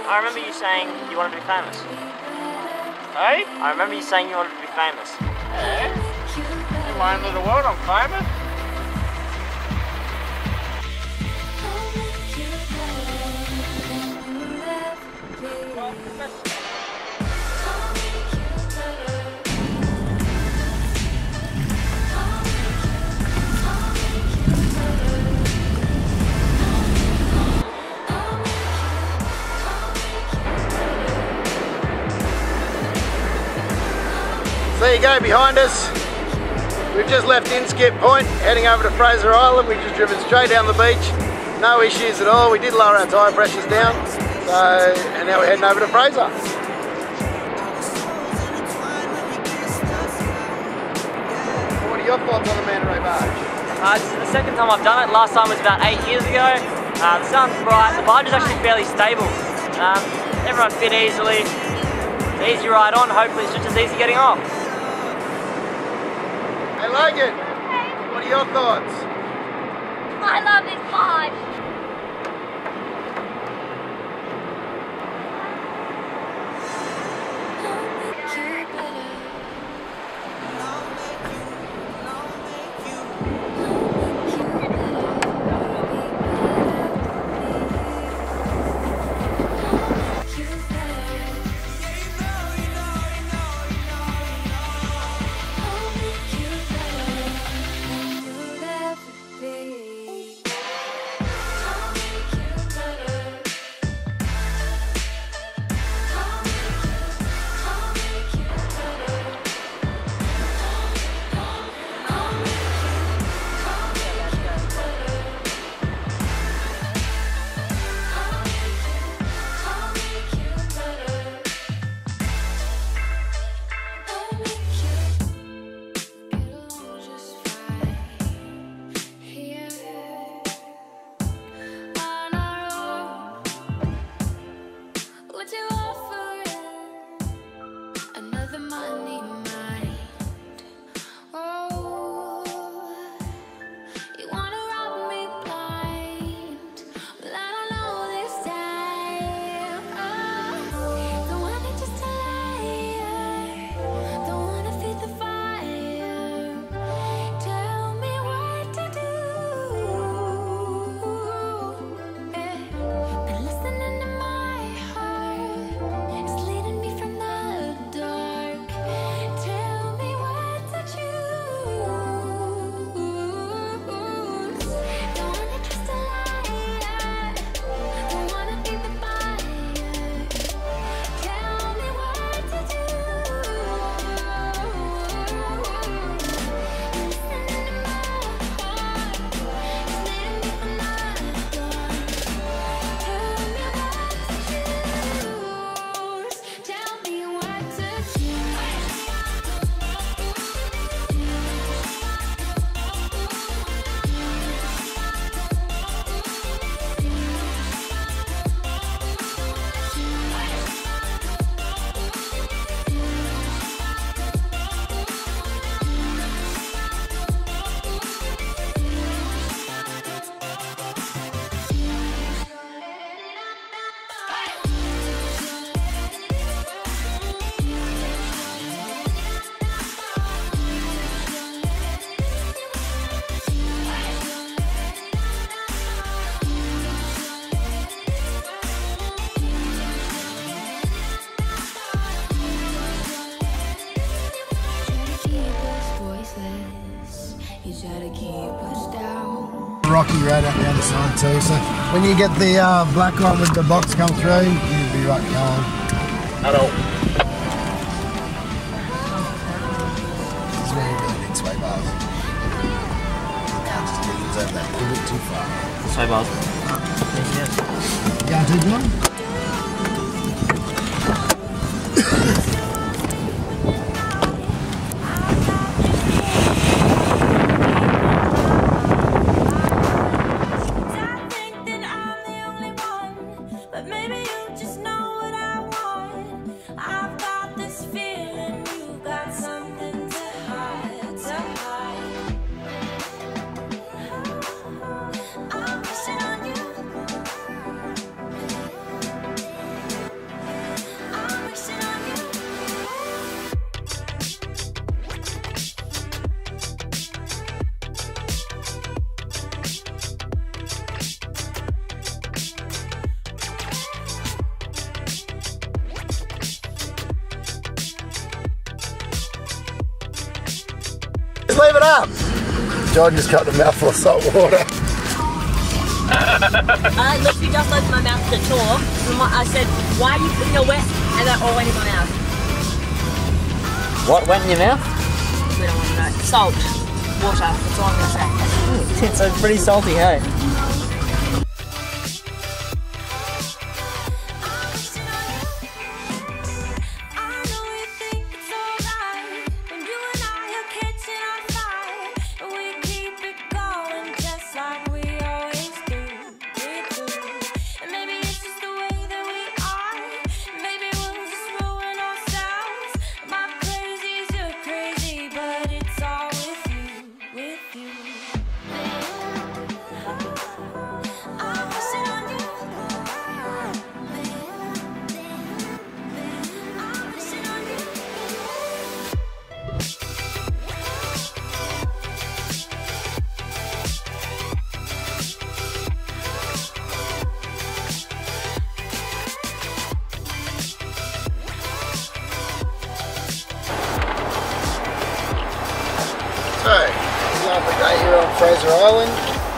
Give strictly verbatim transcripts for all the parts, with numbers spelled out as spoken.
I remember you saying you wanted to be famous. Hey? I remember you saying you wanted to be famous. Yeah? In my end of the world, I'm famous. There you go, behind us. We've just left Inskip Point, heading over to Fraser Island. We've just driven straight down the beach. No issues at all. We did lower our tyre pressures down. So, and now we're heading over to Fraser. What are your thoughts on the Manta Ray barge? Uh, this is the second time I've done it. Last time was about eight years ago. Uh, the sun's bright. The barge is actually fairly stable. Um, everyone fit easily. It's an easy ride on. Hopefully it's just as easy getting off. Hey Logan, what are your thoughts? I love this barge. Rocky right up the other side too, so when you get the uh, black one with the box come through, you'll be right going. Hello. This is where you really need sway bars. You can't just do things over that, you're a bit too far. Sway bars. Yes, yes. You going to do one? leave it up. Jordan just got a mouthful of salt water. I literally just opened my mouth to talk. I said, why are you putting your wet? And that all went in my mouth. What went in your mouth? We don't want to know. Salt. Water. That's all I'm going to say. It's uh, pretty salty, hey? So, lovely day here on Fraser Island.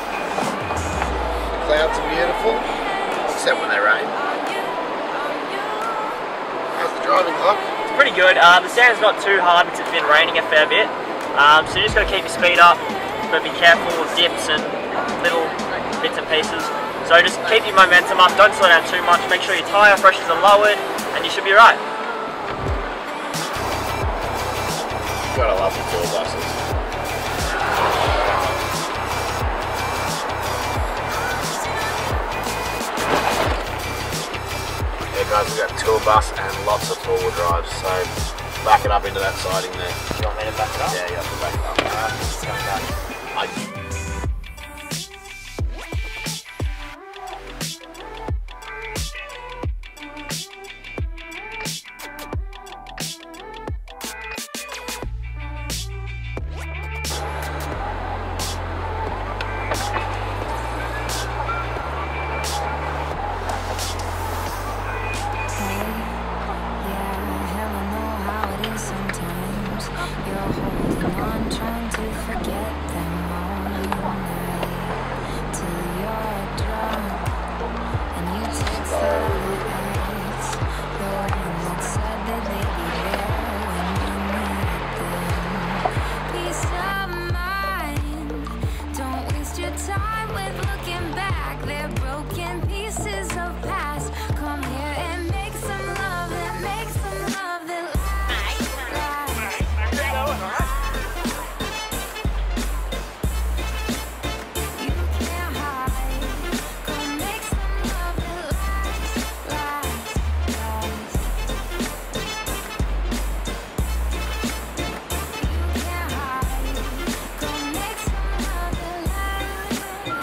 Clouds are beautiful, except when they rain. How's the driving, Locke? It's pretty good. Uh, the sand's not too hard because it's been raining a fair bit. Um, so you just got to keep your speed up, but be careful of dips and little bits and pieces. So just keep your momentum up, don't slow down too much, make sure your tyre pressures are lowered, and you should be right. Gotta love the tour buses. Yeah guys, we've got tour bus and lots of four-wheel drives, so back it up into that siding there. You want me to back it up? Yeah, you have to back it up. Alright, let's go back. I time with looking back, they're broken pieces of past. Come here and make some love, and make some love that lasts, lasts. You can't hide. Come make some love that lasts, lasts, lasts. You can't hide. Come make some love that lasts.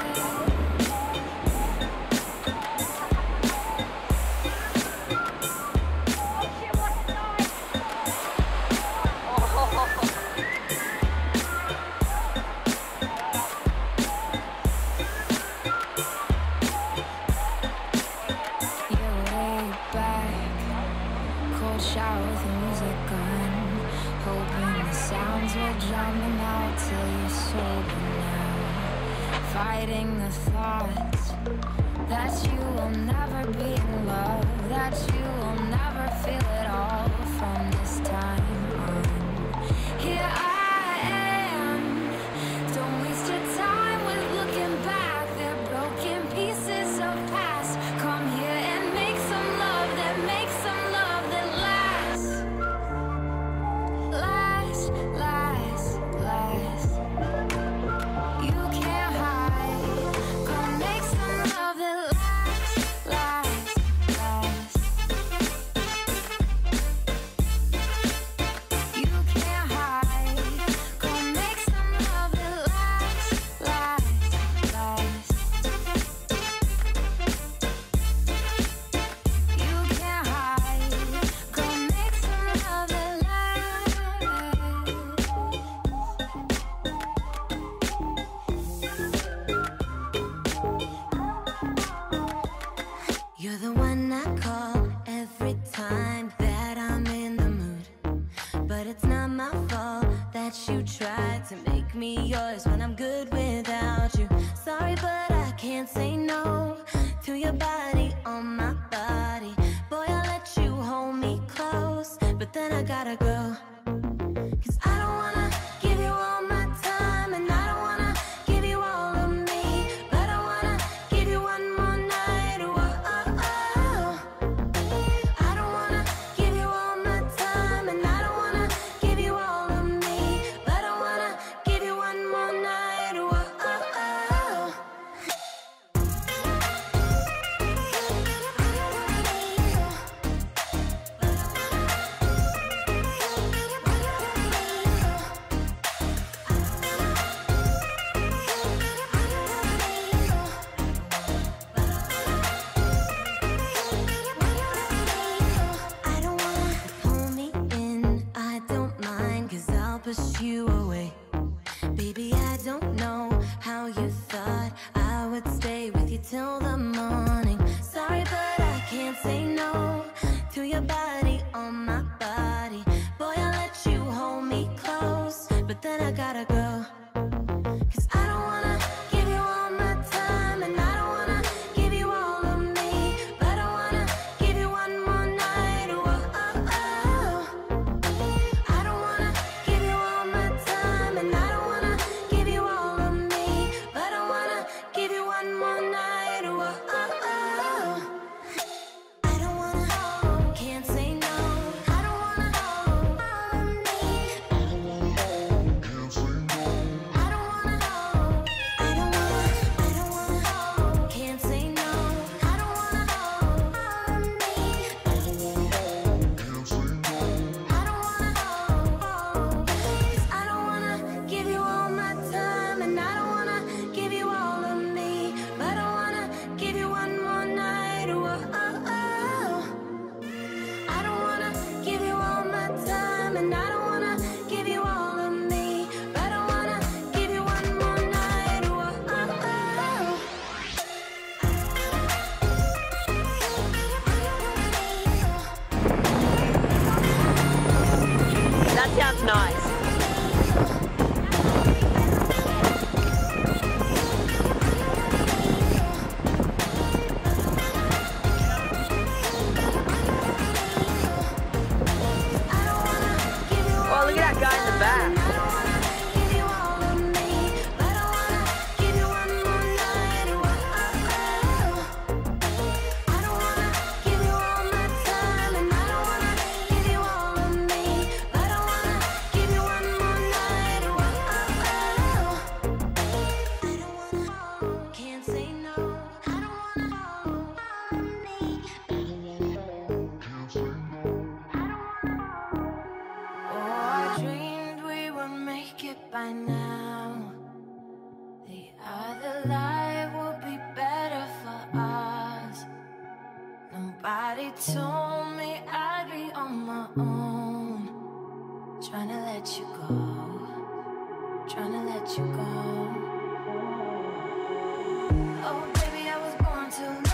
You're way back, cold shower with the music on, hoping the sounds will drown them out till you're sober now. Fighting the thoughts that you will never be in love, that you will never feel it all from this time on. Here I am, don't waste your time with looking back, they're broken pieces of past. Come here and make some love that makes some love that lasts, lasts, lasts, lasts. You can't hide. Come make some love that lasts, lasts, lasts. You can't hide. choice when I'm good without you. Sorry, but I can't say no to your body on my body. Boy, I'll let you hold me close, but then I gotta go. Cause I don't wanna give you all my time, and I don't wanna give you all of me, but I wanna give you one more night. Whoa, oh, oh. I don't wanna give you all my time, and I don't wanna give you all of me, but I wanna give you one more night. Whoa, oh, oh. I don't wanna pull me in, I don't mind, cause I'll push you away. Baby, I don't know how you thought I would stay with you till the morning. Sorry, but I can't say no to your body on my body. Boy, I'll let you hold me close, but then I gotta go. Cause I don't wanna give you all my time, and I don't wanna give you all of me, but I wanna give you one more night. Whoa, oh, oh. I don't wanna give you all my time, and I don't wanna give you all of me, but I wanna give you one more night. Whoa, oh, oh. I don't wanna, can't say no. I don't wanna all of me. I don't wanna, I don't wanna, I don't wanna, can't say no. I don't wanna all of me. I don't wanna, cause I don't wanna give you all my time, and I don't wanna give you all of me, but I wanna give you one more night. Whoa, oh, oh. I don't wanna give you all my time, and I don't wanna give you all of me, but I wanna give you one more night. Whoa, oh, oh. That sounds nice. Oh, look at that guy in the back. I don't wanna give you all of me, but I wanna give you one more night. Whoa, oh, oh. I don't wanna give you all my time, and I don't wanna give you all of me, but I wanna give you one more night. Whoa, oh, oh. I don't wanna, can't say no. I don't wanna all of me. I don't wanna, can't say no. I don't wanna. Oh, I dreamed we would make it by now. The other life would be better for us. Nobody told me I'd be on my own. Trying to let you go, trying to let you go. Oh, baby, I was born to